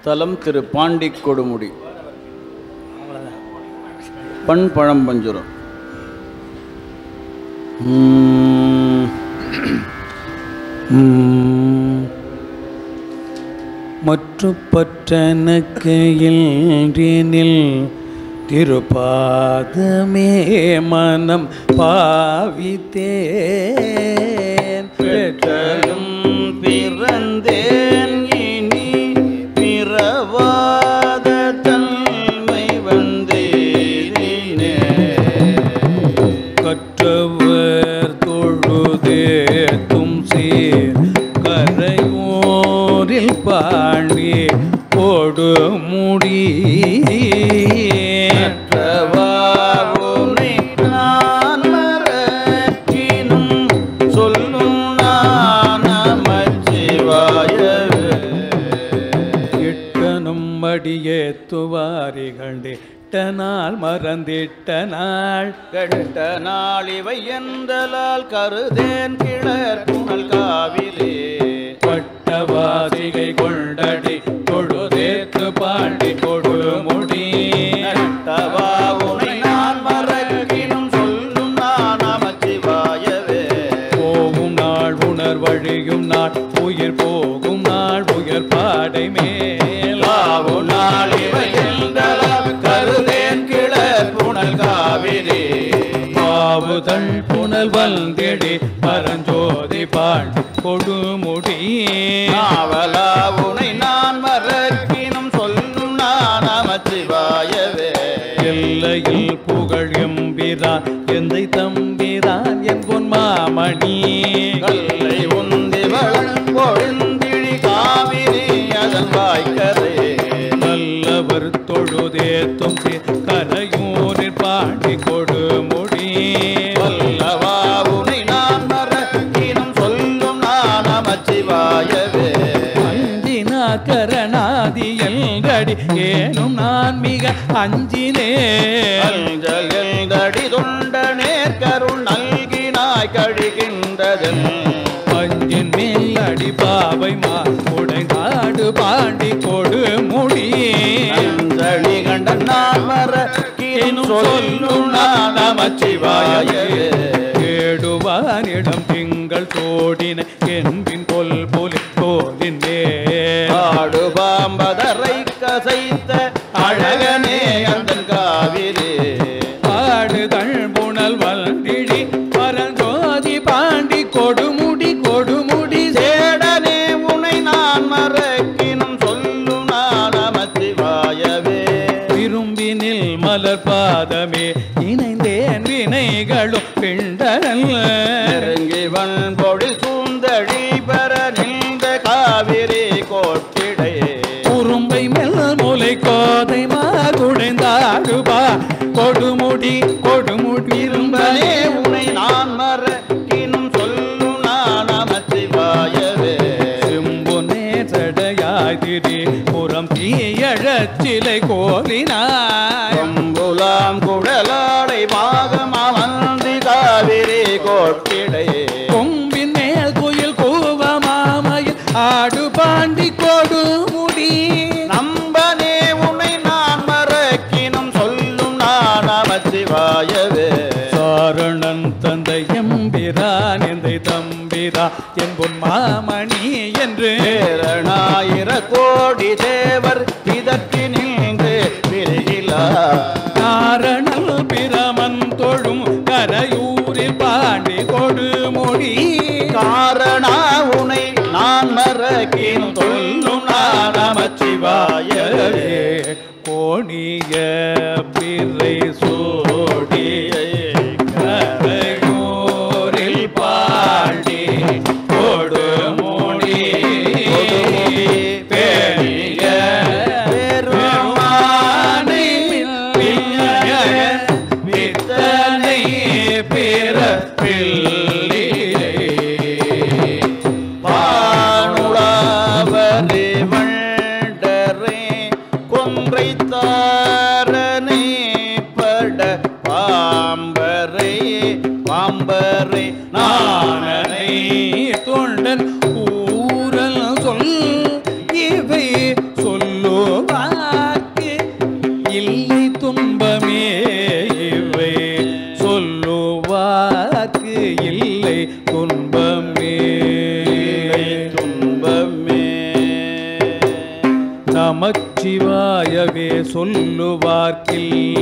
தலம் திரு பாண்டி கொடுமுடி. பண் பழம்பஞ்சுரம். மற்றுப்பற்றனக்கு இன்றெனில் திருப்பாதமே மனம் பாவித்தேன். பெற்றலும் பிறந்தேன் இனி பிறவாத தன்மை வந்தேனே. கற்றவர் தொழுதேத்தும் சீர் கரையோரில் பாண்டி கொடுமுடி. ஏத்துவாரிகள் இட்ட நாள் மறந்திட்ட நாள் கட்ட நாள் இவை என்றலால் கருதேன் கிளர் புனல் காவிலே. பட்டவாசிகை கொண்டடி தொழுதேத்து பாண்டி கொடுமுடி. நட்டவா உனை நான் மறக்கினும் சொல்லும் நான் நமச்சிவாயவே. போகும் நாள் உணர் வழியும் நாள் உயிர் போகும் நாள் உயர் பாடை மேல். நாள் இவை என்றலால் கருதேன் கிளர் புனல் காவிலே. பாவுதல் புனல் வந்தெடி பரஞ்சோதி பாண்டி கொடுமுடி. நாவலா உனை நான் மறக்கினும் சொல்லும் நான் நமச்சிவாயவே. எல்லையில் புகழ் எம்பிரான் எந்தை தம்பிரான் என் பொன் மாமணி. கல்லை உந்தி வளம் பொழுந்திழி காவிரி அதன் வாய்க்கரை. நல்லவர் தொழுதேத்தும் கரையூரில் பாண்டி கொடுமுடி. வல்லவா உனை நான் மறக்கினும் சொல்லும் நான் நமச்சிவாயவே. அஞ்சினா கரணாதி எல்கடி ஏனும் நான் மிக அஞ்சினே. அஞ்சல் எல்தடி தொண்ட நேர்கருள் நல்கினாய் கழிகின்றதன். பஞ்சின் மேல் அடி பாவை மாடை நாடு பாண்டி கொடுமுடி. அஞ்சலி கண்ட நான் மறக்கினும் சொல்லும் நான் நமச்சிவாயவே. கேடுவானிடம் திங்கள் தோடின என்பின் கொல் போலி தோலின் மேல். ஆடு பாம்பதரை கசைத்த அழகனே அந்தன் காவிலே. ஆடுகள் புனல் வந்திழி பரஞ்சோதி பாண்டி கொடுமுடி கொடுமுடி. சேடனே உனை நான் மறக்கினும் சொல்லும் நான் நமச்சிவாயவே. விரும்பினில் மலர் பாதமே இணைந்தேன் வினைகளும் பிண்டல். நெருங்கிவன் பொடி சூந்தழி பெற நின்ற காவிரி கோட்டிடை. குறும்பை மெல் முலை கோதை மாகுடைந்தாடுபா கொடுமுடி கொடுமுடி. இரும்பனே உனை நான் மறக்கினும் சொல்லும் நான் நமச்சிவாயவே. செம்பொன்னே சடையாதிரி புறம் தீயழச்சிலை கோலினாய். கொம்புலாம் குடலாடை பாகம் அமர்ந்தி காவிரி கோட்டிடை. கொம்பின் மேல் குயில் கூவ மாமையில் ஆடு பாண்டி கொடுமுடி. நம்பனே உனை நான் மறக்கினும் சொல்லும் நான் நமச்சிவாயவே. சாரணன் தந்தை எம்பிரான் எந்தை தம்பிரா என் பொன் மாமணி என்று. பேரணாயிர கோடி தேவர் இதற்கு நின்று பிரிகிலா. காரணல் பிரமன் தொழும் கரையூரில் பாண்டி கொடுமுடி. காரணா உனை நான் மறக்கினும் சொல்லும் நான் நமச்சிவாயவே. கோணிய பிறை சோடியை கரையூரில் பாண்டி கொடுமுடி. பேணிய பெருமானை வித்தனை பிறப்பில்லை. பானுளாவரே வண்டரே கொன்றை தாரனை பட பாம்பரை பாம்பரை நானனை தொண்டன் ஊரல் பார்க்கில்